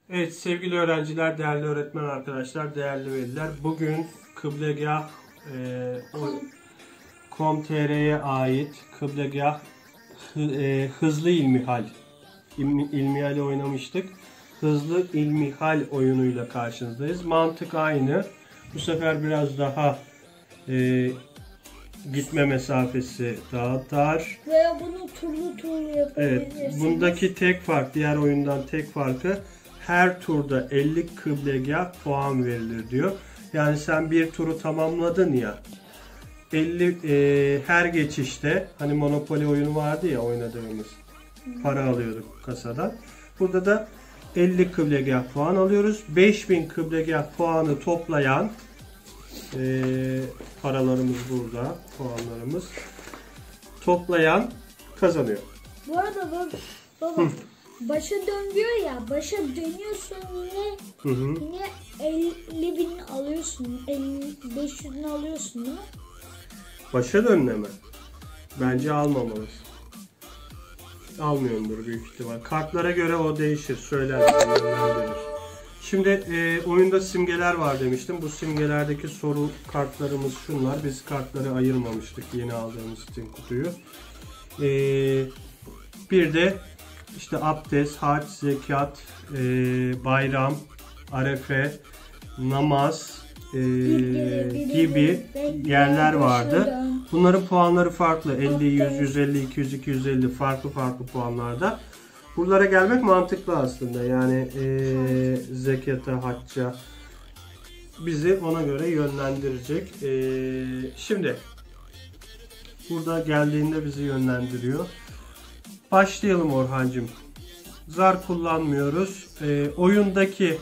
Evet sevgili öğrenciler, değerli öğretmen arkadaşlar, değerli veliler. Bugün Kıblegah.com.tr'ye ait Kıblegah Hızlı İlmihal İlmihal oynamıştık. Hızlı İlmihal oyunuyla karşınızdayız. Mantık aynı. Bu sefer biraz daha gitme mesafesi daha dar. Veya bunu turlu yapabilirsiniz. Evet, bundaki tek fark, diğer oyundan tek farkı, her turda 50 kıblegah puan verilir diyor. Yani sen bir turu tamamladın ya, 50 her geçişte, hani Monopoly oyunu vardı ya oynadığımız, para alıyorduk kasadan. Burada da 50 kıblegah puan alıyoruz. 5000 kıblegah puanı toplayan, paralarımız burada, puanlarımız toplayan kazanıyor. Bu arada baba başa dön diyor ya, başa dönüyorsun yine 50.000 alıyorsun, 500'ünü alıyorsun değil mi? Başa dönme. Bence almamalısın. Almıyordur büyük ihtimal. Kartlara göre o değişir, söyler. Şimdi oyunda simgeler var demiştim. Bu simgelerdeki soru kartlarımız şunlar. Biz kartları ayırmamıştık yeni aldığımız için kutuyu. Bir de işte abdest, hac, zekat, bayram, arefe, namaz gibi yerler vardı. Bunların puanları farklı. 50, 100, 150, 200, 250 farklı puanlarda. Buralara gelmek mantıklı aslında. Yani zekata, hacca bizi ona göre yönlendirecek. Şimdi burada geldiğinde bizi yönlendiriyor. Başlayalım Orhancığım. Zar kullanmıyoruz. Oyundaki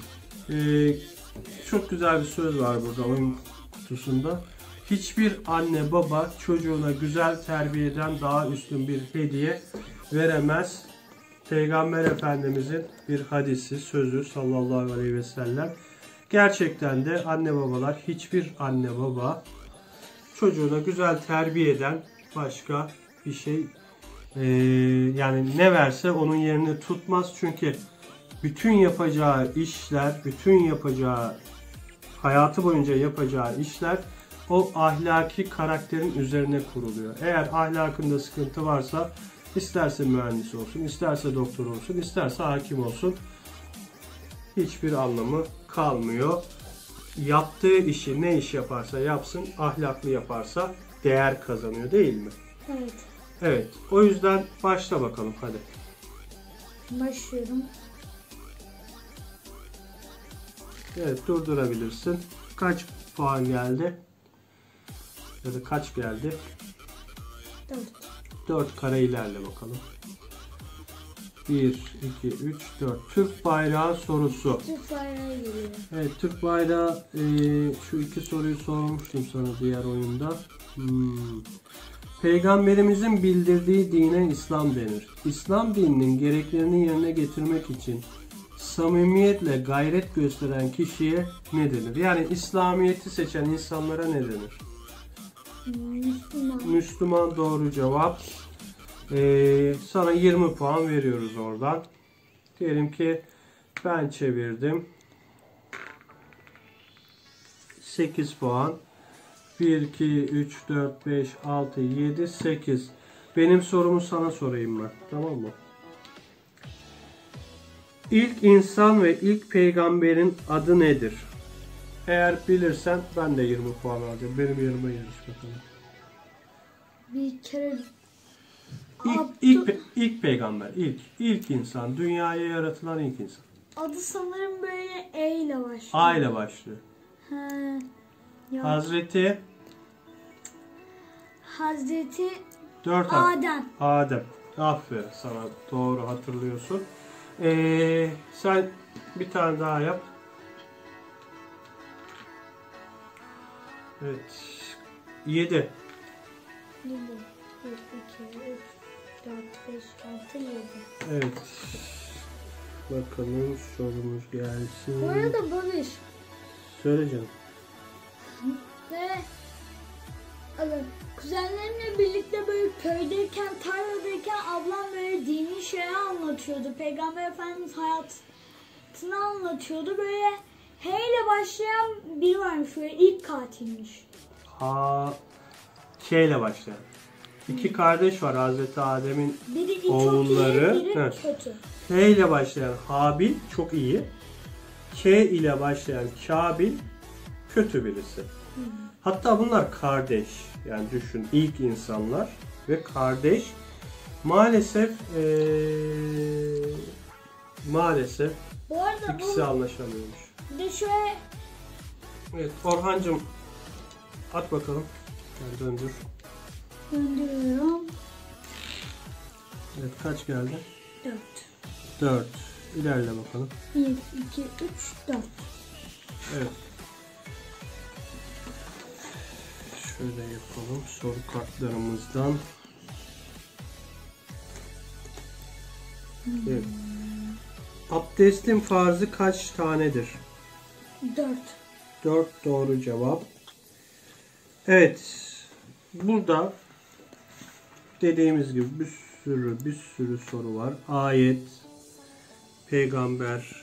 çok güzel bir söz var burada oyun kutusunda. Hiçbir anne baba çocuğuna güzel terbiyeden daha üstün bir hediye veremez. Peygamber Efendimizin bir hadisi, sözü sallallahu aleyhi ve sellem. Gerçekten de anne babalar, hiçbir anne baba çocuğuna güzel terbiyeden başka bir şey yani ne verse onun yerini tutmaz. Çünkü bütün yapacağı işler, bütün yapacağı, hayatı boyunca yapacağı işler o ahlaki karakterin üzerine kuruluyor. Eğer ahlakında sıkıntı varsa, isterse mühendis olsun, isterse doktor olsun, isterse hakim olsun, hiçbir anlamı kalmıyor. Yaptığı işi, ne iş yaparsa yapsın, ahlaklı yaparsa değer kazanıyor, değil mi? Evet. Evet. O yüzden başla bakalım hadi. Başlıyorum. Evet, durdurabilirsin. Kaç puan geldi? Ya da kaç geldi? 4. 4 kare ilerle bakalım. 1, 2, 3, 4. Türk bayrağı sorusu. Türk bayrağı geliyor. Evet, Türk bayrağı, şu iki soruyu sormuştum sana diğer oyunda. Peygamberimizin bildirdiği dine İslam denir. İslam dininin gereklerini yerine getirmek için samimiyetle gayret gösteren kişiye ne denir? Yani İslamiyet'i seçen insanlara ne denir? Müslüman. Müslüman doğru cevap. Sana 20 puan veriyoruz oradan. Diyelim ki ben çevirdim. 8 puan. 1, 2, 3, 4, 5, 6, 7, 8. Benim sorumu sana sorayım ben. Tamam mı? İlk insan ve ilk peygamberin adı nedir? Eğer bilirsen ben de 20 puan alacağım. Benim yerime yarış bakalım. Bir kere İlk peygamber, ilk insan, dünyaya yaratılan ilk insan. adı sanırım böyle E ile başlıyor. A ile başlıyor. Ya. Hazreti 4 Adem. Adem. Aferin sana, doğru hatırlıyorsun. Sen bir tane daha yap. Evet. 7. 1, 2, 3, 4, 5, 6, 7. Evet. Bakalım sorumuz gelsin. Bu arada Barış. Söyle canım. Ve kuzenlerimle birlikte böyle köydeyken, tarladayken ablam böyle dini şeyler anlatıyordu. Peygamber Efendimiz hayatını anlatıyordu. Böyle H ile başlayan biri varmış. Böyle ilk katilmiş. K ile başlayan. İki kardeş var Hazreti Adem'in Biri oğulları. çok iyi, biri Evet. kötü. H ile başlayan Habil çok iyi. K ile başlayan Kabil kötü birisi. Hatta bunlar kardeş. Yani düşün, ilk insanlar ve kardeş. Maalesef Bu arada ikisi anlaşamıyormuş. bir de şöyle Evet Orhancığım at bakalım. Yani döndür. döndürüyorum. Evet kaç geldi? 4. 4. İlerle bakalım. 1, 2, 3, 4. Evet. Şöyle yapalım soru kartlarımızdan. Evet. Abdestin farzı kaç tanedir? 4. 4 doğru cevap. Evet. Burada dediğimiz gibi bir sürü soru var. Ayet, peygamber,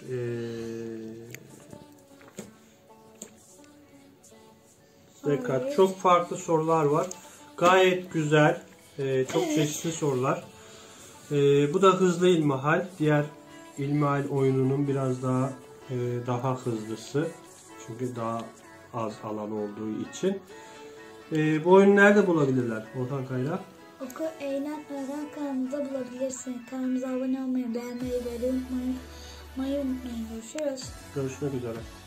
zekat. Ayet. Çok farklı sorular var. Gayet güzel. Çok çeşitli sorular. Bu da hızlı ilmihal. Diğer ilmihal oyununun biraz daha hızlısı. Çünkü daha az alan olduğu için. Bu oyunu nerede bulabilirler Orhan Kayra? Oku, eğlen, öğren kanalımıza bulabilirsin. Kanalımıza abone olmayı, beğenmeyi ve unutmayın. Görüşürüz. Görüşmek üzere.